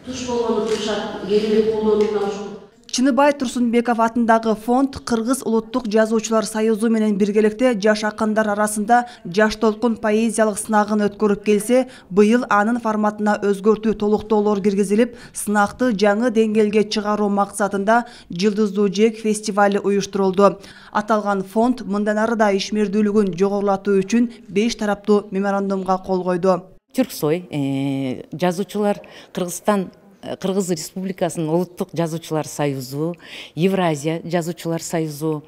туш болгону турушат, келип колдонууна ушул. Чыныбай Турсунбеков атындагы фонд Кыргыз улуттук жазуучулар союзу менен биргеликте жаш акындар арасында жаш толкун поэзиялык сынагын өткөрүп келсе, быйыл анын форматына өзгөртүү толуктоолор киргизилип, сынакты жаңы деңгээлге чыгаруу максатында Жылдыздуу Жээк фестивалы уюштурулду. Аталган фонд мындан ары да ишмердүүлүгүн жогорулатуу үчүн 5 тараптуу меморандумга кол койду. Түрксой жазуучулар Кыргыз Республикасынын улуттук жазуучулар союзу, Евразия жазуучулар союзу,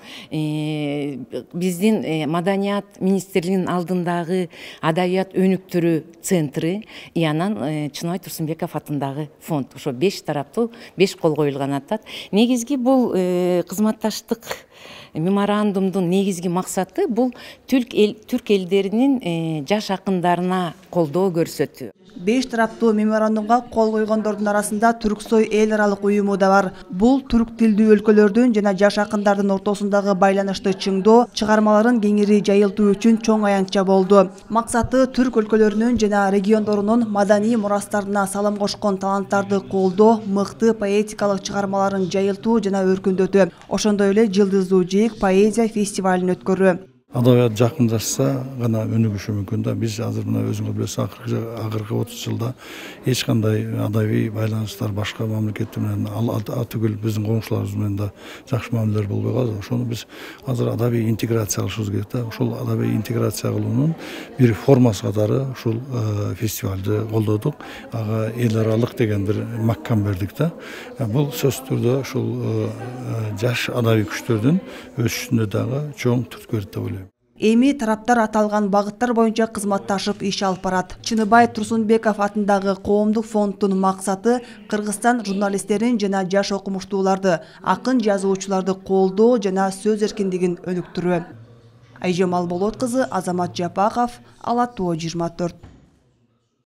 биздин Маданият министрлигинин алдындагы адабият өнүктүрүү центри, анан Чыныбай Турсунбеков атындагы фонд. Ошо 5 тараптуу 5 кол коюлган атат. Негизги бул кызматташтык меморандумдун негизги максаты бул түрк элдеринин жаш акындарына колдоо көрсөтүү. 5 тараптуу меморандумга кол койгондордун арасында Түрксой эл аралык уюму да бар. Бул түрк тилдүү өлкөлөрдүн жана жаш акындардын ортосундагы байланышты чыңдоо, чыгармаларын кеңири жайылтуу үчүн чоң аянтча болду. Максаты түрк өлкөлөрүнүн жана региондорунун маданий мурастарына салым кошкон таланттарды колдоо, мыкты поэтикалык чыгармаларын жайылтуу жана өркүндөтүү. Ошондой эле Жылдыздуу Жээк поэзия фестивалын өткөрүү. Адабият жакындашса гана өнүгүшү мүмкүн да. Биз азыр мына өзүңөр билесиз, акыркы 30 жылда эч кандай адабий байланыштар башка мамлекет менен түгүл биздин коңшуларыбыз менен да жакшы мамилелер болбой калды. Ошону биз азыр адабий интеграция кылышыбыз керек да. Ошол адабий интеграция кылуунун бир формасы катары ушул фестивалды колдодук. Ага эл аралык деген бир маккам бердик да. Бул сөзсүз түрдө ушул жаш адабий күчтөрдүн өсүшүнө дагы чоң түрткү берет деп ойлойм. Эми тараптар аталган багыттар боюнча кызматташып иш алып барат. Чыныбай Турсунбеков атындагы коомдук фонддун максаты Кыргызстан журналисттерин жана жаш окумуштууларды, акын жазуучуларды колдоо жана сөз эркиндигин өнүктүрүү. Айжамал Болот кызы, Азамат Жапахов, Ала Тоо 24.